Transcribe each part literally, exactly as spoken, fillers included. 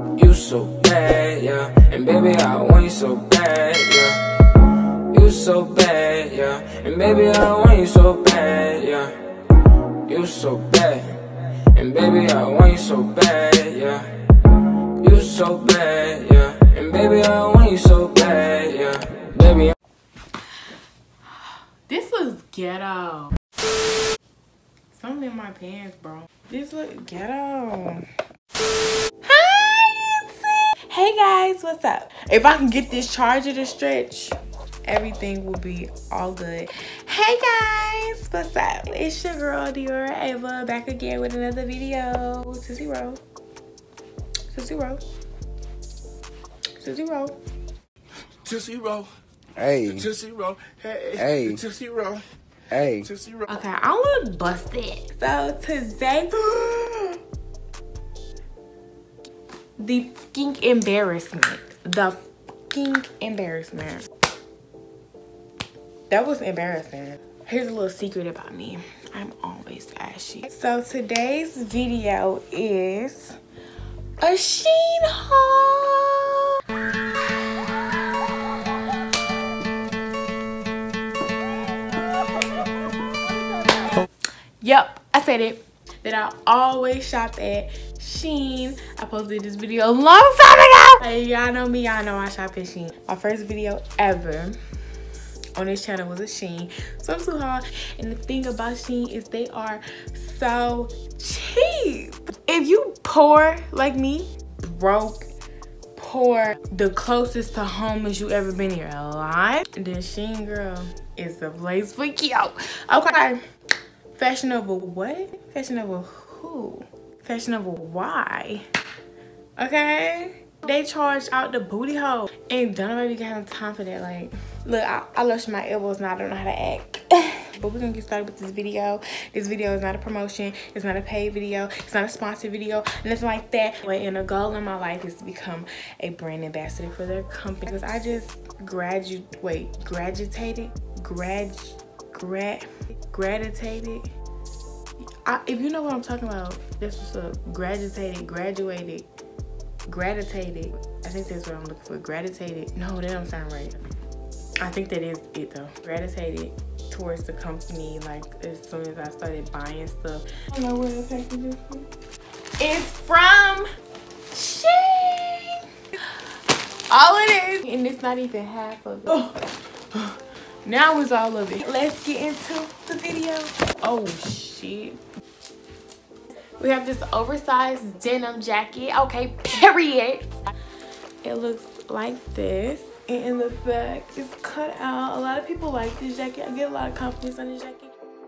You so bad, yeah. And baby, I want you so bad, yeah. You so bad, yeah. And baby, I want you so bad, yeah. You so bad. And baby, I want you so bad, yeah. You so bad, yeah. And baby, I want you so bad, yeah. Baby, this looks ghetto. Something in my pants, bro. This look ghetto. Hi, hey guys, what's up? If I can get this charger to stretch, everything will be all good. Hey guys, what's up? It's your girl Dior Ava back again with another video. Tootsie roll, Tootsie roll, Tootsie roll, Tootsie roll. Hey. Tootsie roll. Hey. Hey. Tootsie roll. Hey. Tootsie roll. Okay, I look busted. So today, the fucking embarrassment. The fucking embarrassment. That was embarrassing. Here's a little secret about me. I'm always ashy. So today's video is a Shein haul. Yep, I said it. That I always shop at Shein. I posted this video a long time ago. Hey, y'all know me, y'all know I shop at Shein. My first video ever on this channel was a Shein swimsuit haul. And the thing about Shein is they are so cheap. If you poor like me, broke, poor, the closest to home as you ever been in your life, then Shein, girl, is the place for you. Okay. Fashionable what? Fashionable who? Fashionable why? Okay? They charge out the booty hole. And don't nobody got time for that. Like, look, I, I lotion my elbows now. I don't know how to act. But we're gonna get started with this video. This video is not a promotion. It's not a paid video. It's not a sponsored video. Nothing like that. And a goal in my life is to become a brand ambassador for their company. Because I just graduate, wait, graduated? Grad, grad, graduated? I, if you know what I'm talking about, that's what's up. Graduated, graduated, gratitated. I think that's what I'm looking for. Gratitated. No, that don't sound right. I think that is it though. Gratitated towards the company, like as soon as I started buying stuff. I don't know where the package is from. It's from Shein. All it is. And it's not even half of it. Oh. Now it's all of it. Let's get into the video. Oh shit. We have this oversized denim jacket. Okay, period. It looks like this. And in the back, it's cut out. A lot of people like this jacket. I get a lot of compliments on this jacket.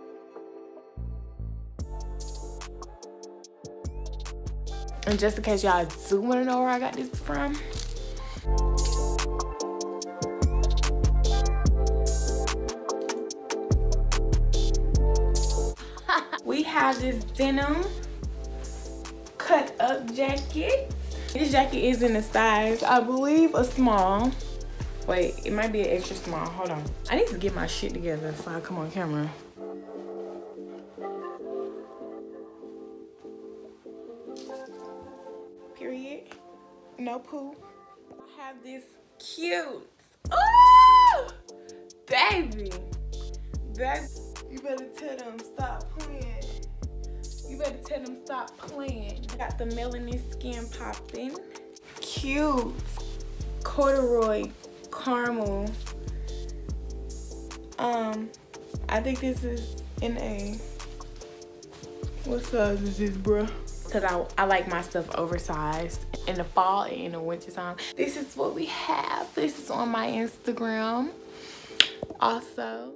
And just in case y'all do want to know where I got this from, we have this denim cut up jacket. This jacket is in a size, I believe, a small. Wait, it might be an extra small. Hold on. I need to get my shit together before I come on camera. Period. No poo. I have this cute. Oh, baby. Baby. You better tell them stop playing. You better tell them stop playing. Got the melanin skin popping. Cute. Corduroy caramel. Um, I think this is in a, what size is this, bruh? Cause I, I like my stuff oversized in the fall and in the winter time. This is what we have. This is on my Instagram. Also,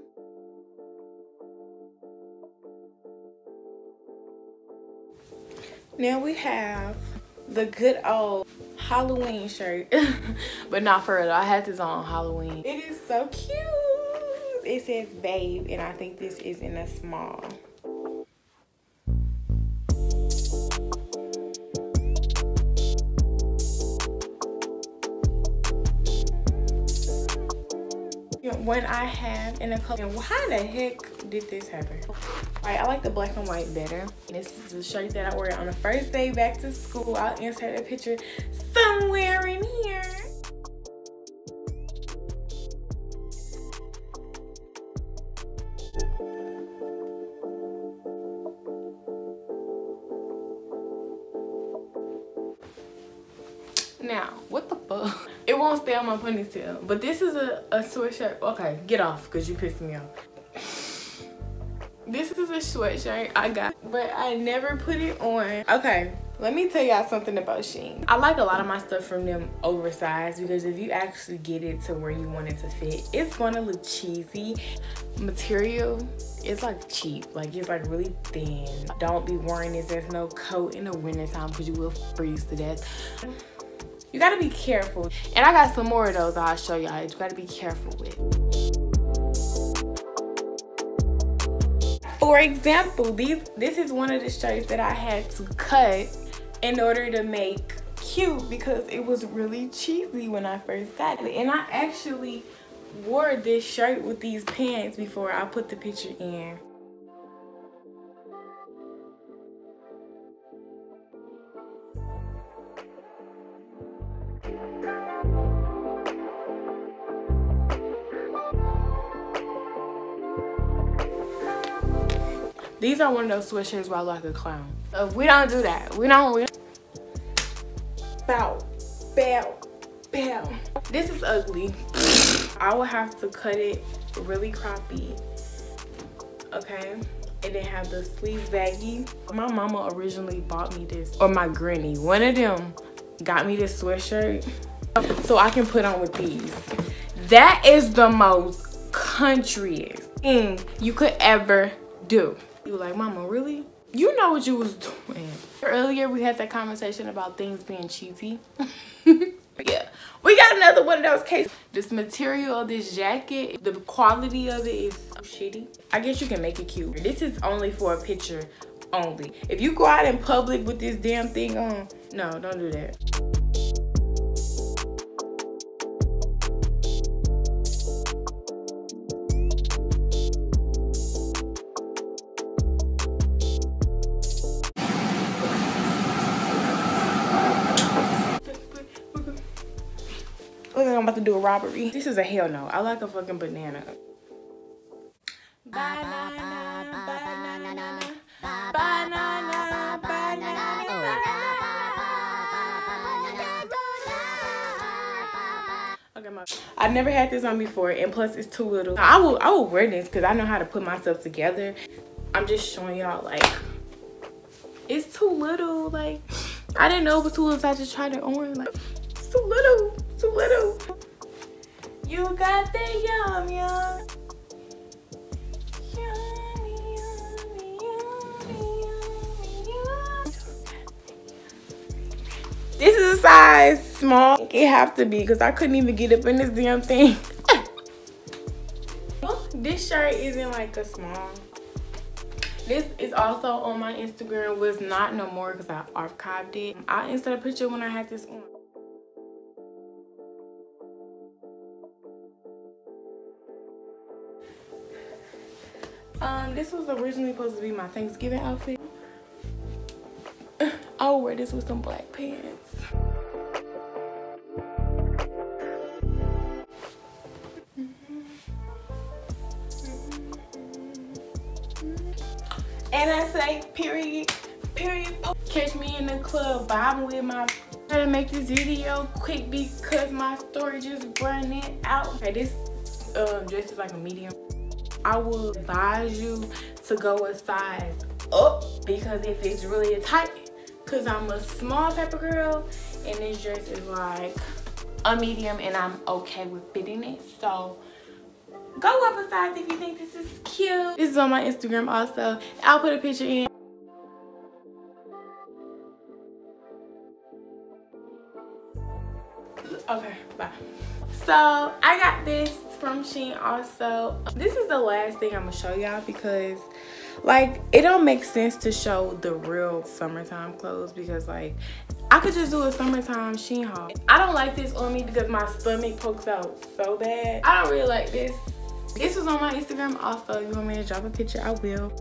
now we have the good old Halloween shirt. But not for real, I had this on Halloween. It is so cute. It says babe, and I think this is in a small. When I have in a color, how the heck did this happen? Alright, I like the black and white better. This is the shirt that I wore on the first day back to school. I'll insert a picture somewhere in here. Now, what the fuck? It won't stay on my ponytail. But this is a, a sweatshirt. Okay, get off because you pissed me off. This is a sweatshirt I got, but I never put it on. Okay, let me tell y'all something about Shein. I like a lot of my stuff from them oversized because if you actually get it to where you want it to fit, it's gonna look cheesy. Material, it's like cheap, like it's like really thin. Don't be wearing this as no coat in the wintertime because you will freeze to death. You gotta be careful. And I got some more of those I'll show y'all. You gotta be careful with. For example, these this is one of the shirts that I had to cut in order to make cute because it was really cheesy when I first got it. And I actually wore this shirt with these pants before I put the picture in. These are one of those sweatshirts where I look like a clown. Uh, we don't do that. We don't. We don't. Bow, bow, bow. This is ugly. I will have to cut it really croppy. Okay, and then have the sleeves baggy. My mama originally bought me this, or my granny. One of them got me this sweatshirt so I can put on with these. That is the most countryest thing you could ever do. You like, mama, really? You know what you was doing. Earlier, we had that conversation about things being cheesy. Yeah, we got another one of those cases. This material of this jacket, the quality of it is so shitty. I guess you can make it cute. This is only for a picture only. If you go out in public with this damn thing on, no, don't do that. Look like I'm about to do a robbery. This is a hell no. I like a fucking banana. Banana, banana, banana, banana. Okay, my. I've never had this on before, and plus it's too little. I will, I will wear this because I know how to put myself together. I'm just showing y'all like it's too little. Like I didn't know it was too little, so I just tried it on. Like it's too little. Too little. You got the yum yum. Yummy, yummy, yummy, yummy, yum. This is a size small. It have to be because I couldn't even get up in this damn thing. This shirt isn't like a small. This is also on my Instagram. Was not no more because I archived it. I instead a picture when I had this on. Um, this was originally supposed to be my Thanksgiving outfit. I'll wear this with some black pants. And I say, period, period. Catch me in the club, vibing with my. Trying to make this video quick because my storage is running out. Okay, this um, dress is like a medium. I will advise you to go a size up because if it's really tight, because I'm a small type of girl and this dress is like a medium and I'm okay with fitting it. So go up a size if you think this is cute. This is on my Instagram also. I'll put a picture in. Okay, bye. So I got this from Shein also. This is the last thing I'm gonna show y'all because like it don't make sense to show the real summertime clothes because like I could just do a summertime Shein haul. I don't like this on me because my stomach pokes out so bad. I don't really like this This was on my Instagram also. If you want me to drop a picture, I will.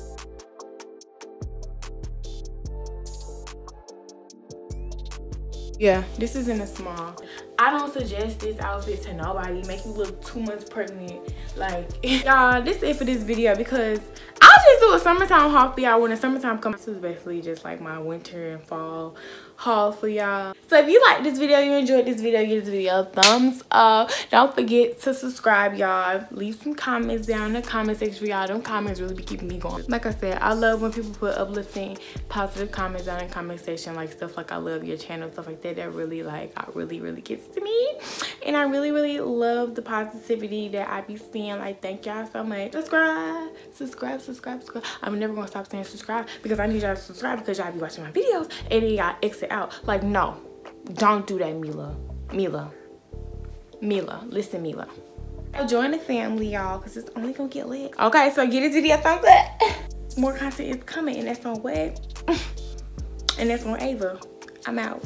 Yeah, this is in a small. I don't suggest this outfit to nobody. Make you look too much pregnant. Like, y'all, this is it for this video because I'll just do a summertime haul for y'all when the summertime comes. This is basically just like my winter and fall haul for y'all. So if you like this video, you enjoyed this video, give this video a thumbs up. Don't forget to subscribe, y'all. Leave some comments down in the comment section for y'all. Them comments really be keeping me going. Like I said, I love when people put uplifting, positive comments down in the comment section, like stuff like I love your channel, stuff like that. That really like, I really, really gets to me. And I really, really love the positivity that I be seeing. Like, thank y'all so much. Subscribe, subscribe, subscribe, subscribe. I'm never gonna stop saying subscribe because I need y'all to subscribe because y'all be watching my videos and then y'all exit out. Like, no, don't do that, Mila. Mila. Mila. Listen, Mila. Join the family, y'all, because it's only gonna get lit. Okay, so give this video a thumbs up. More content is coming, and that's on what? And that's on Ava. I'm out.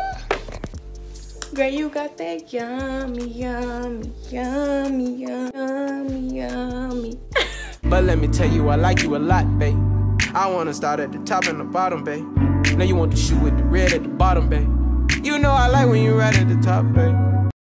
Girl, you got that yummy, yummy, yummy, yummy, yummy. But let me tell you, I like you a lot, babe. I wanna start at the top and the bottom, babe. Now you want the shoe with the red at the bottom, babe. You know I like when you right at the top, babe.